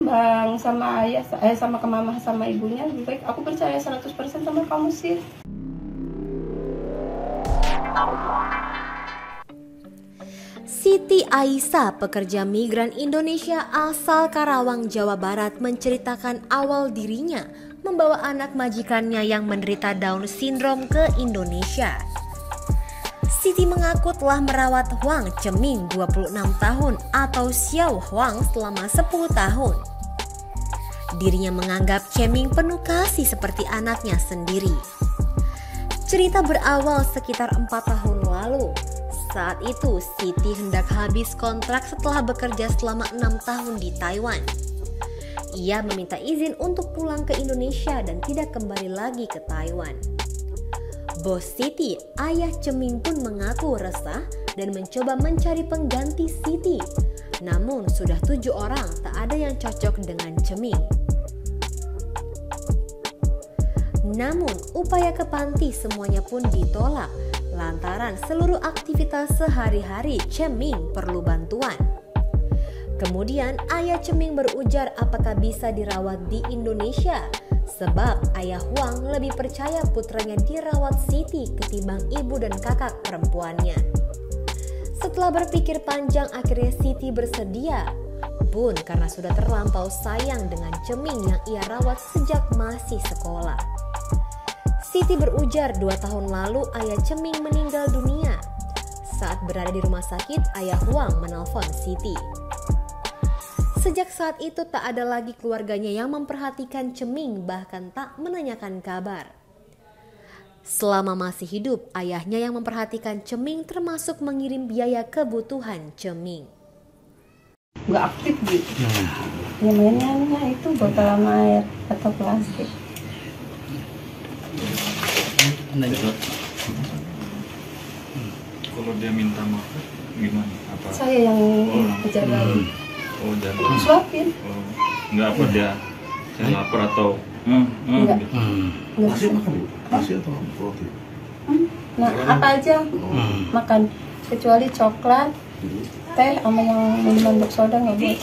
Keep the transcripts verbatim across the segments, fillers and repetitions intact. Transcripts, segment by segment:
Bang sama ayah, eh, sama ke mama sama ibunya, lebih baik aku percaya seratus persen sama kamu sih. Siti Aisyah, pekerja migran Indonesia asal Karawang, Jawa Barat, menceritakan awal dirinya membawa anak majikannya yang menderita Down Syndrome ke Indonesia. Siti mengaku telah merawat Huang Ceming dua puluh enam tahun atau Xiao Huang selama sepuluh tahun. Dirinya menganggap Ceming penuh kasih seperti anaknya sendiri. Cerita berawal sekitar empat tahun lalu. Saat itu Siti hendak habis kontrak setelah bekerja selama enam tahun di Taiwan. Ia meminta izin untuk pulang ke Indonesia dan tidak kembali lagi ke Taiwan. Bos Siti, ayah Ceming pun mengaku resah dan mencoba mencari pengganti Siti. Namun sudah tujuh orang tak ada yang cocok dengan Ceming. Namun upaya ke panti semuanya pun ditolak lantaran seluruh aktivitas sehari-hari Ceming perlu bantuan. Kemudian ayah Ceming berujar apakah bisa dirawat di Indonesia, sebab ayah Huang lebih percaya putranya dirawat Siti ketimbang ibu dan kakak perempuannya. Setelah berpikir panjang akhirnya Siti bersedia, pun karena sudah terlampau sayang dengan Ceming yang ia rawat sejak masih sekolah. Siti berujar dua tahun lalu ayah Ceming meninggal dunia. Saat berada di rumah sakit, ayah Huang menelpon Siti. Sejak saat itu tak ada lagi keluarganya yang memperhatikan Ceming, bahkan tak menanyakan kabar. Selama masih hidup, ayahnya yang memperhatikan Ceming termasuk mengirim biaya kebutuhan Ceming. Nggak aktif gitu. Ya mainnya itu botol sama air atau plastik. Kalau dia minta makan gimana? Apa? Saya yang Oh, kejadian. Oh, jangan. Suapin. Oh, nggak apa dia? Saya lapar atau? Hmm, hmm, Enggak. gitu. Nggak. Masih makan bu? Masih atau roti? Hmm. Nah, apa aja makan kecuali coklat, teh, sama yang minuman bersoda nggak boleh.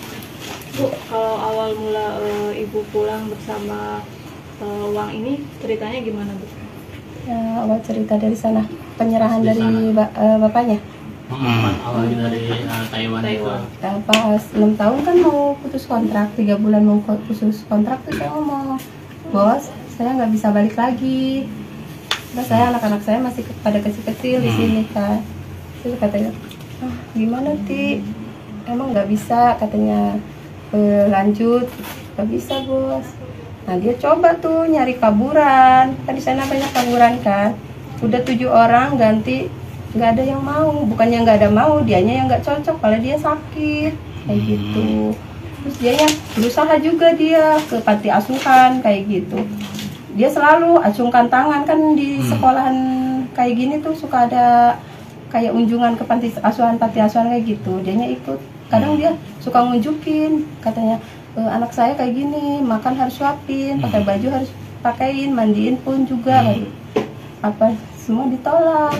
Bu, kalau awal mula e, ibu pulang bersama e, Wang ini ceritanya gimana, Bu? Ya, awal cerita dari sana, penyerahan dari, dari ba uh, bapaknya. Hmm, awalnya dari uh, Taiwan, Taiwan. itu. Nah, pas enam tahun kan mau putus kontrak, tiga bulan mau putus kontrak tuh saya ngomong, bos, saya nggak bisa balik lagi. Terus saya anak-anak saya masih pada kecil-kecil di sini kan. Terus katanya, ah, gimana Ti? Emang nggak bisa katanya e, lanjut, nggak bisa bos. Nah dia coba tuh nyari kaburan, kan di sana banyak kaburan kan. Udah tujuh orang ganti, nggak ada yang mau. Bukannya nggak ada mau, dianya yang nggak cocok, kalau dia sakit kayak gitu. Terus dianya berusaha juga dia ke panti asuhan kayak gitu. Dia selalu acungkan tangan kan di sekolahan kayak gini tuh suka ada kayak unjungan ke panti asuhan panti asuhan kayak gitu. Dianya ikut. Kadang dia suka ngunjukin, katanya e, anak saya kayak gini, makan harus suapin, pakai baju harus pakein, mandiin pun juga kayak gitu. Apa semua ditolak.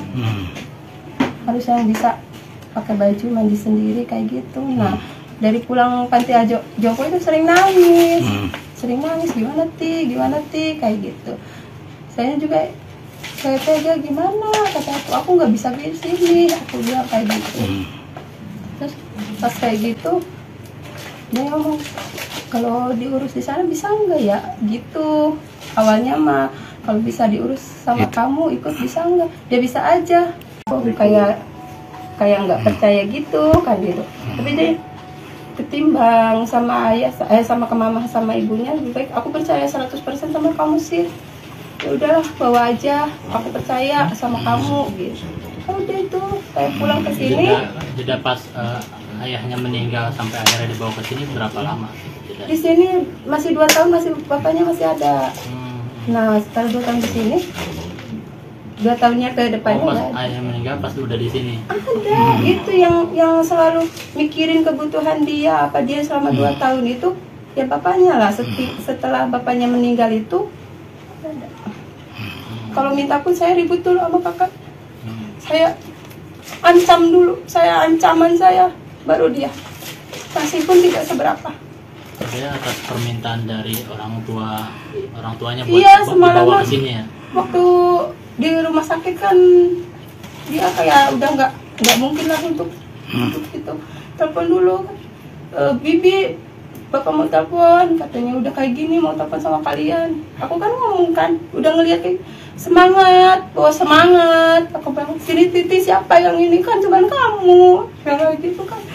Harus yang bisa pakai baju mandi sendiri kayak gitu. Nah dari pulang panti Jompo itu sering nangis. Sering nangis, gimana Ti, gimana Ti, kayak gitu. Saya juga kayak tega gimana, kata aku, aku nggak bisa di sini, aku bilang kayak gitu. Terus pas kayak gitu, dia ngomong, kalau diurus di sana bisa nggak ya, gitu. Awalnya mah kalau bisa diurus sama kamu ikut bisa nggak? Dia bisa aja. Oh, kayak kayak nggak percaya gitu kan gitu. Tapi dia ketimbang sama ayah, eh, sama ke mama sama ibunya, lebih baik aku percaya seratus persen sama kamu sih. Ya udahlah, bawa aja, aku percaya sama kamu gitu. Oh, udah itu saya pulang ke sini. Jeda, jeda pas uh, ayahnya meninggal sampai akhirnya dibawa ke sini berapa lama? Jeda. Di sini masih dua tahun, masih bapaknya masih ada. Hmm. Nah setelah dua tahun di sini, dua tahunnya ke depannya Oh, pas ya, ayahnya meninggal pas udah di sini. ada. Itu yang yang selalu mikirin kebutuhan dia, apa dia selama dua tahun itu ya bapaknya lah. Seti, setelah bapaknya meninggal itu ada. Kalau minta pun saya ribut dulu sama kakak, saya ancam dulu, saya ancaman saya baru dia, masih pun tidak seberapa. Surabaya atas permintaan dari orang tua orang tuanya buat Iya, buat semalam dibawa mas. ke sini ya. Waktu di rumah sakit kan dia kayak udah nggak nggak mungkin lah untuk untuk itu. Telepon dulu kan, e, Bibi, bapak mau telepon, katanya udah kayak gini mau telepon sama kalian. Aku kan ngomong kan, udah ngeliat kayak semangat, bawa semangat. Aku bilang, sini Titi siapa yang ini kan cuman kamu, yang kayak gitu kan.